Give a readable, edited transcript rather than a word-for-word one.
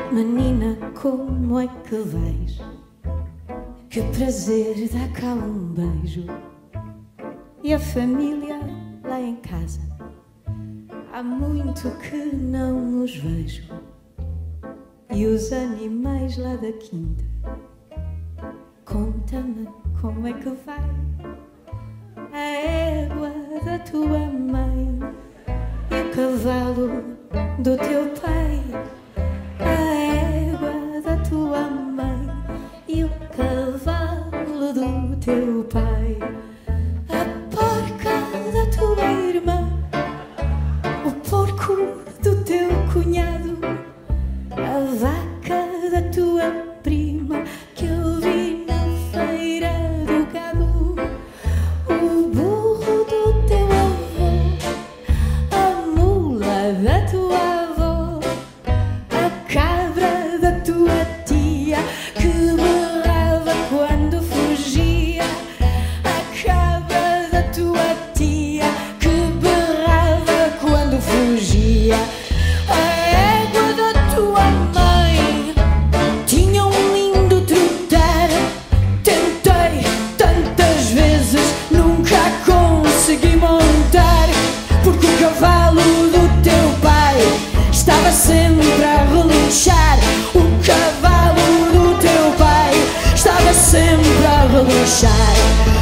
Menina, como é que vais? Que prazer dá cá um beijo. E a família lá em casa, há muito que não os vejo. E os animais lá da quinta, conta-me como é que vai a égua da tua mãe e o cavalo do teu pai. A égua da tua mãe e o cavalo do teu pai. A porca da tua irmã, o porco do teu cunhado, a vaca da tua prima que eu vi na feira do gado, o burro do teu avô, a mula da tua avó, a cabra da tua tia que berrava quando fugia, a cabra da tua tia que berrava quando fugia. A égua da tua mãe tinha um lindo trotar. Tentei tantas vezes, nunca consegui montar, porque o cavalo do teu pai estava sempre a relinchar. O cavalo do teu pai estava sempre a relinchar.